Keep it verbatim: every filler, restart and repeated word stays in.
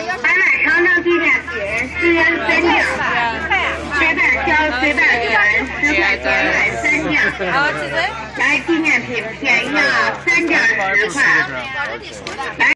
买买长城纪念品，十元三件，随便挑随便选，十块钱买三件。来纪念品便宜啊，三件十块。来。